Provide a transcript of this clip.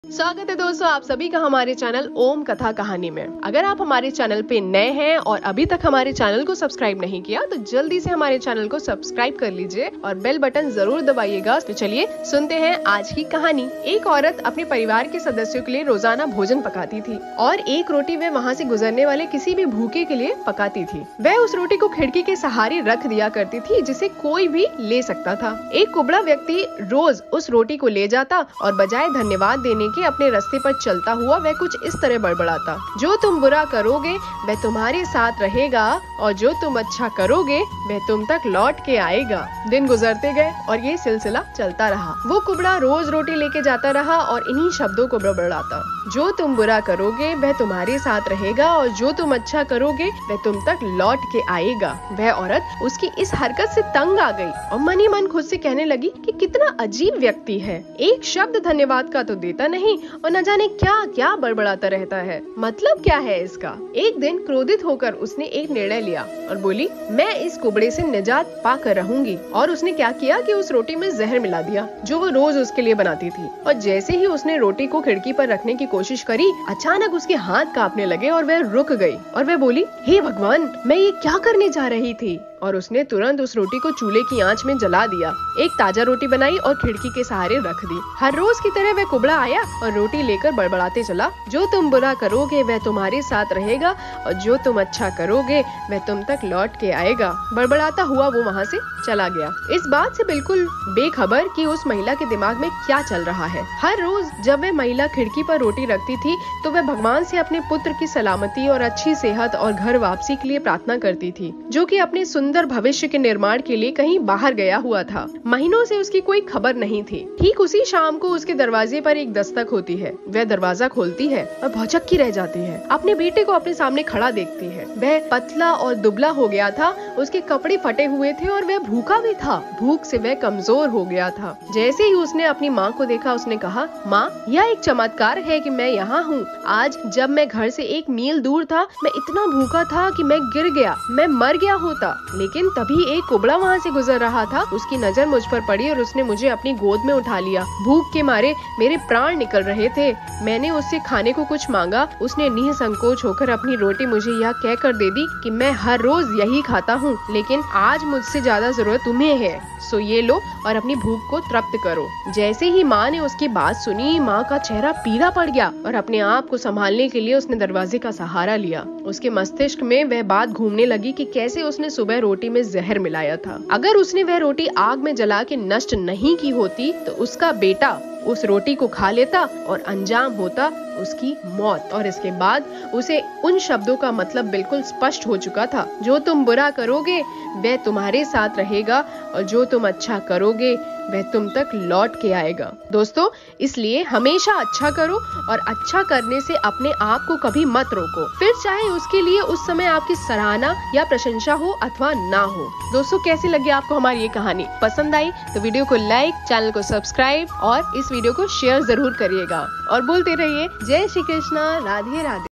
स्वागत है दोस्तों आप सभी का हमारे चैनल ओम कथा कहानी में। अगर आप हमारे चैनल पे नए हैं और अभी तक हमारे चैनल को सब्सक्राइब नहीं किया तो जल्दी से हमारे चैनल को सब्सक्राइब कर लीजिए और बेल बटन जरूर दबाइएगा। तो चलिए सुनते हैं आज की कहानी। एक औरत अपने परिवार के सदस्यों के लिए रोजाना भोजन पकाती थी और एक रोटी वह वहाँ से गुजरने वाले किसी भी भूखे के लिए पकाती थी। वह उस रोटी को खिड़की के सहारे रख दिया करती थी जिसे कोई भी ले सकता था। एक कुबड़ा व्यक्ति रोज उस रोटी को ले जाता और बजाय धन्यवाद देने के अपने रास्ते पर चलता हुआ वह कुछ इस तरह बड़बड़ाता, जो तुम बुरा करोगे वह तुम्हारे साथ रहेगा और जो तुम अच्छा करोगे वह तुम तक लौट के आएगा। दिन गुजरते गए और ये सिलसिला चलता रहा। वो कुबड़ा रोज रोटी लेके जाता रहा और इन्हीं शब्दों को बड़बड़ाता, जो तुम बुरा करोगे वह तुम्हारे साथ रहेगा और जो तुम अच्छा करोगे वह तुम तक लौट के आएगा। वह औरत उसकी इस हरकत से तंग आ गई और मन ही मन खुद से कहने लगी कि कितना अजीब व्यक्ति है, एक शब्द धन्यवाद का तो देता नहीं और न जाने क्या क्या बड़बड़ाता रहता है। मतलब क्या है इसका। एक दिन क्रोधित होकर उसने एक निर्णय लिया और बोली, मैं इस कुबड़े से निजात पाकर रहूंगी। और उसने क्या किया कि उस रोटी में जहर मिला दिया जो वो रोज उसके लिए बनाती थी। और जैसे ही उसने रोटी को खिड़की पर रखने की कोशिश करी, अचानक उसके हाथ कांपने लगे और वह रुक गई और वह बोली, हे भगवान, मैं ये क्या करने जा रही थी। और उसने तुरंत उस रोटी को चूल्हे की आंच में जला दिया, एक ताजा रोटी बनाई और खिड़की के सहारे रख दी। हर रोज की तरह वह कुबड़ा आया और रोटी लेकर बड़बड़ाते चला, जो तुम बुरा करोगे वह तुम्हारे साथ रहेगा और जो तुम अच्छा करोगे वह तुम तक लौट के आएगा। बड़बड़ाता हुआ वो वहाँ से चला गया, इस बात से बिल्कुल बेखबर कि उस महिला के दिमाग में क्या चल रहा है। हर रोज जब वह महिला खिड़की पर रोटी रखती थी तो वह भगवान से अपने पुत्र की सलामती और अच्छी सेहत और घर वापसी के लिए प्रार्थना करती थी, जो कि अपने सुंदर भविष्य के निर्माण के लिए कहीं बाहर गया हुआ था। महीनों से उसकी कोई खबर नहीं थी। ठीक उसी शाम को उसके दरवाजे पर एक दस्तक होती है। वह दरवाजा खोलती है और भौचक्की रह जाती है। अपने बेटे को अपने सामने खड़ा देखती है। वह पतला और दुबला हो गया था, उसके कपड़े फटे हुए थे और वह भूखा भी था। भूख से वह कमजोर हो गया था। जैसे ही उसने अपनी माँ को देखा, उसने कहा, माँ, यह एक चमत्कार है कि मैं यहाँ हूँ। आज जब मैं घर से एक मील दूर था, मैं इतना भूखा था कि मैं गिर गया, मैं मर गया होता। लेकिन तभी एक कुबड़ा वहाँ से गुजर रहा था। उसकी नजर मुझ पर पड़ी और उसने मुझे अपनी गोद में उठा लिया। भूख के मारे मेरे प्राण निकल रहे थे। मैंने उससे खाने को कुछ मांगा। उसने निसंकोच होकर अपनी रोटी मुझे यह कहकर दे दी कि मैं हर रोज यही खाता हूँ, लेकिन आज मुझसे ज्यादा जरूरत तुम्हें है, सो ये लो और अपनी भूख को तृप्त करो। जैसे ही माँ ने उसकी बात सुनी, माँ का चेहरा पीला पड़ गया और अपने आप को संभालने के लिए उसने दरवाजे का सहारा लिया। उसके मस्तिष्क में वह बात घूमने लगी कि कैसे उसने सुबह रोटी में जहर मिलाया था। अगर उसने वह रोटी आग में जला के नष्ट नहीं की होती तो उसका बेटा उस रोटी को खा लेता और अंजाम होता उसकी मौत। और इसके बाद उसे उन शब्दों का मतलब बिल्कुल स्पष्ट हो चुका था, जो तुम बुरा करोगे वह तुम्हारे साथ रहेगा और जो तुम अच्छा करोगे वह तुम तक लौट के आएगा। दोस्तों, इसलिए हमेशा अच्छा करो और अच्छा करने से अपने आप को कभी मत रोको, फिर चाहे उसके लिए उस समय आपकी सराहना या प्रशंसा हो अथवा ना हो। दोस्तों, कैसी लगी आपको हमारी ये कहानी? पसंद आई तो वीडियो को लाइक, चैनल को सब्सक्राइब और इस वीडियो को शेयर जरूर करिएगा और बोलते रहिए, जय श्री कृष्णा, राधे राधे।